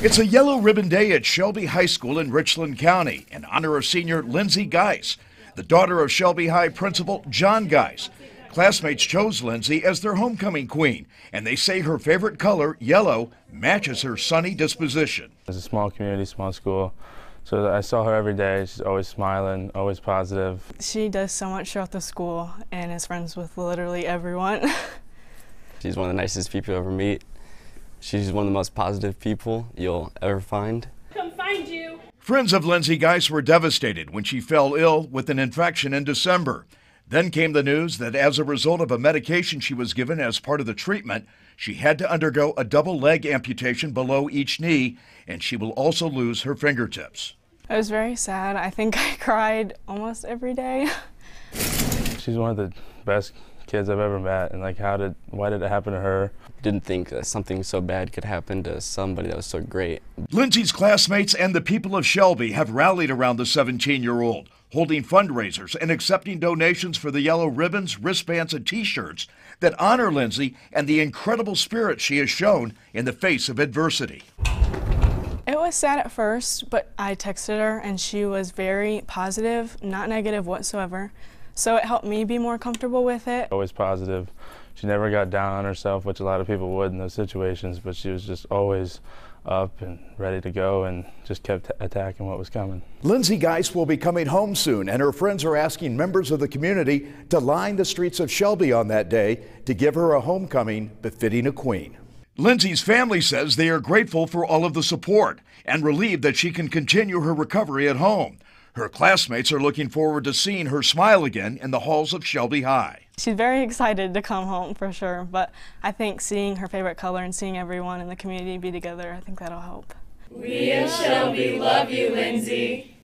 It's a yellow ribbon day at Shelby High School in Richland County in honor of senior Lindsay Geis, the daughter of Shelby High principal John Geis. Classmates chose Lindsay as their homecoming queen, and they say her favorite color, yellow, matches her sunny disposition. It's a small community, small school, so I saw her every day. She's always smiling, always positive. She does so much throughout the school and is friends with literally everyone. She's one of the nicest people you'll ever meet. She's one of the most positive people you'll ever find. Come find you. Friends of Lindsay Geis were devastated when she fell ill with an infection in December. Then came the news that as a result of a medication she was given as part of the treatment, she had to undergo a double leg amputation below each knee, and she will also lose her fingertips. It was very sad. I think I cried almost every day. She's one of the best kids I've ever met, and why did it happen to her? Didn't think that something so bad could happen to somebody that was so great. Lindsay's classmates and the people of Shelby have rallied around the 17-year-old, holding fundraisers and accepting donations for the yellow ribbons, wristbands, and T-shirts that honor Lindsay and the incredible spirit she has shown in the face of adversity. It was sad at first, but I texted her and she was very positive, not negative whatsoever. So it helped me be more comfortable with it. Always positive. She never got down on herself, which a lot of people would in those situations, but she was just always up and ready to go and just kept attacking what was coming. Lindsay Geis will be coming home soon, and her friends are asking members of the community to line the streets of Shelby on that day to give her a homecoming befitting a queen. Lindsay's family says they are grateful for all of the support and relieved that she can continue her recovery at home. Her classmates are looking forward to seeing her smile again in the halls of Shelby High. She's very excited to come home for sure, but I think seeing her favorite color and seeing everyone in the community be together, I think that'll help. We at Shelby love you, Lindsay.